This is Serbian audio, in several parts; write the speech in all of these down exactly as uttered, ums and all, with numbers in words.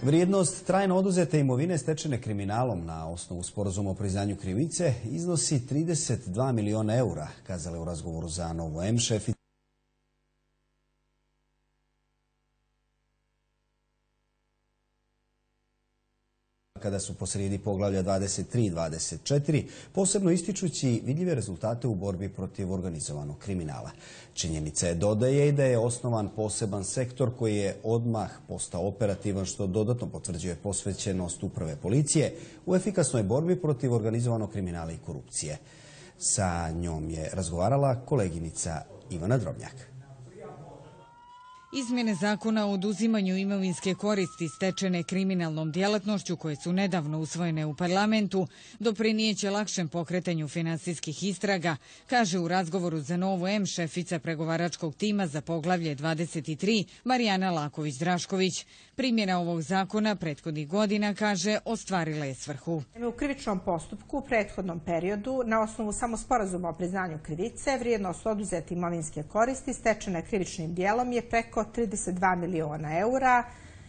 Vrijednost trajno oduzete imovine stečene kriminalom na osnovu sporazuma o priznanju krivice iznosi trideset dva miliona eura, kazala je u razgovoru za Novo M šefica kada su posrijedi poglavlja dvadeset tri i dvadeset četiri, posebno ističući vidljive rezultate u borbi protiv organizovanog kriminala. Činjenica je, dodaje, i da je osnovan poseban sektor koji je odmah postao operativan, što dodatno potvrđuje posvećenost uprave policije u efikasnoj borbi protiv organizovanog kriminala i korupcije. Sa njom je razgovarala koleginica Ivana Drobnjak. Izmjene zakona o oduzimanju imovinske koristi stečene kriminalnom djelatnošću koje su nedavno usvojene u parlamentu doprinijeće lakšem pokretanju finansijskih istraga, kaže u razgovoru za Novo M šefica pregovaračkog tima za poglavlje dvadeset tri Marijana Laković-Drašković. Primjena ovog zakona prethodnih godina, kaže, ostvarila je svrhu. U krivičnom postupku u prethodnom periodu na osnovu samo sporazuma o priznanju krivice vrijednost oduzete imovinske koristi stečene krivičnim dijelom je preko trideset dva miliona eura,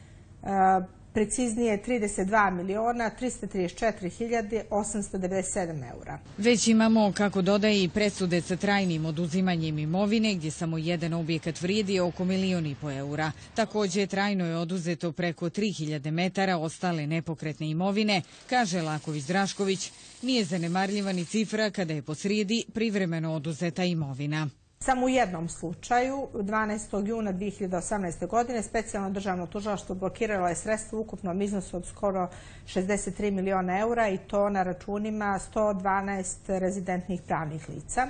preciznije trideset dva miliona trista trideset četiri hiljade osamsto devedeset sedam eura. Već imamo, kako dodaje, i presude sa trajnim oduzimanjem imovine, gdje samo jedan objekat vrijedi oko milion i po eura. Također, trajno je oduzeto preko tri hiljade metara ostale nepokretne imovine, kaže Laković-Drašković. Nije zanemarljiva ni cifra kada je posrijedi privremeno oduzeta imovina. Samo u jednom slučaju, dvanaestog juna dvije hiljade osamnaeste. godine, specijalno državno tužilaštvo blokiralo je sredstva u ukupnom iznosu od skoro šezdeset tri miliona eura i to na računima sto dvanaest rezidentnih pravnih lica.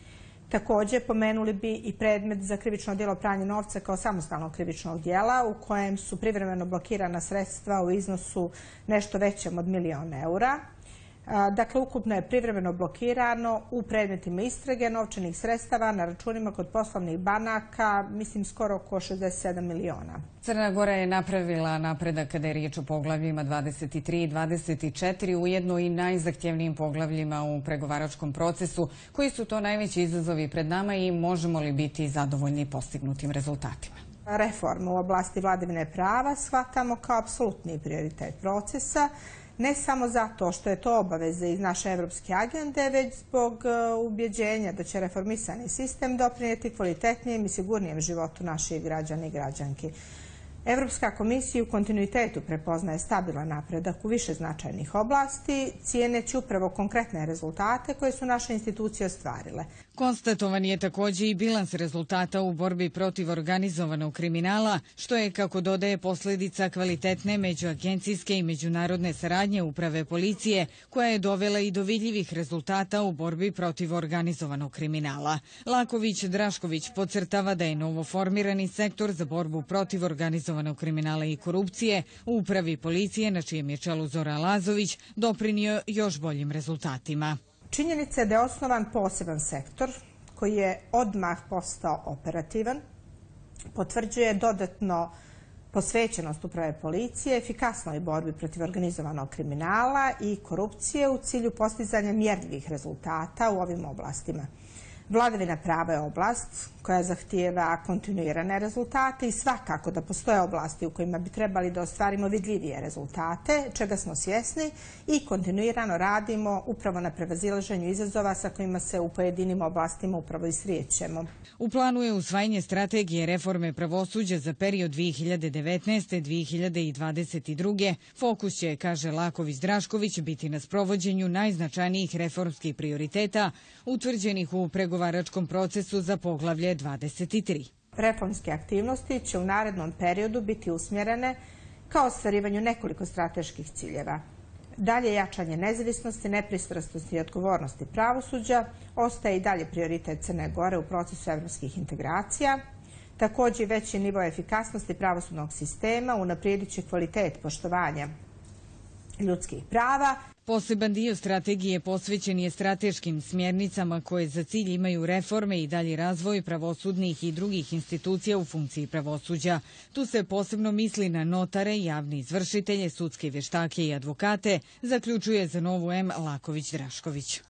Također, pomenuli bi i predmet za krivično djelo pranja novca kao samostalnog krivičnog djela u kojem su privremeno blokirana sredstva u iznosu nešto većem od milion eura. Dakle, ukupno je privremeno blokirano u predmetima istrage novčanih sredstava na računima kod poslovnih banaka, mislim skoro oko šezdeset sedam miliona. Crna Gora je napravila napredak kada je riječ o poglavljima dvadeset tri i dvadeset četiri, ujedno i najzahtjevnijim poglavljima u pregovaračkom procesu. Koji su to najveći izazovi pred nama i možemo li biti zadovoljni postignutim rezultatima? Reformu u oblasti vladavine prava shvatamo kao apsolutni prioritet procesa, ne samo zato što je to obaveza iz naše evropske agende, već zbog ubjeđenja da će reformisani sistem doprinijeti kvalitetnijem i sigurnijem životu naših građana i građanki. Evropska komisija u kontinuitetu prepoznaje stabilan napredak u više značajnih oblasti, cijeneći upravo konkretne rezultate koje su naše institucije ostvarile. Konstatovan je također i bilans rezultata u borbi protiv organizovanog kriminala, što je, kako dodaje, posljedica kvalitetne međuagencijske i međunarodne saradnje uprave policije, koja je dovela i do vidljivih rezultata u borbi protiv organizovanog kriminala. Laković-Drašković podcrtava da je novoformirani sektor za borbu protiv organizovanog kriminala i korupcije u upravi policije, na čijem je čelu Zoran Lazović, doprinio još boljim rezultatima. Činjenica je da je osnovan poseban sektor koji je odmah postao operativan, potvrđuje dodatno posvećenost uprave policije, efikasnoj borbi protiv organizovanog kriminala i korupcije u cilju postizanja mjerljivih rezultata u ovim oblastima. Vladavina prava je oblast koja zahtijeva kontinuirane rezultate i svakako da postoje oblasti u kojima bi trebali da ostvarimo vidljivije rezultate, čega smo svjesni i kontinuirano radimo upravo na prevazilaženju izazova sa kojima se u pojedinim oblastima upravo i srećemo. U planu je usvajanje strategije reforme pravosuđa za period dvije hiljade devetnaeste do dvije hiljade dvadeset druge. Fokus će, kaže Laković-Drašković, biti na sprovođenju najznačajnijih reformskih prioriteta utvrđenih u pregovaračkom procesu za poglavlje dvadeset tri. Reformske aktivnosti će u narednom periodu biti usmjerene ka ostvarivanju nekoliko strateških ciljeva. Dalje jačanje nezavisnosti, nepristrasnosti i odgovornosti pravosuđa ostaje i dalje prioritet Crne Gore u procesu evropskih integracija. Također veći nivo efikasnosti pravosudnog sistema unaprijedit će kvalitet poštovanja ljudskih prava. Poseban dio strategije posvećen je strateškim smjernicama koje za cilj imaju reforme i dalji razvoj pravosudnih i drugih institucija u funkciji pravosuđa. Tu se posebno misli na notare, javne izvršitelje, sudske vještake i advokate, zaključuje za Novu M Laković-Drašković.